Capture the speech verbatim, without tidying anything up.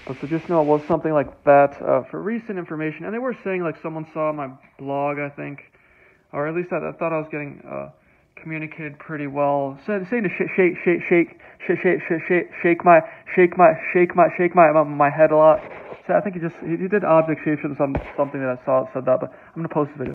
But so just know it was something like that uh, for recent information. And they were saying like someone saw my blog, I think, or at least I, I thought I was getting uh, communicated pretty well. Said saying to shake, shake, shake, shake, shake, shake, shake, shake, shake my, shake my, shake my, shake my, my, my head a lot. So I think he just he, he did object shapes or some something that I saw said that. But I'm gonna post the video.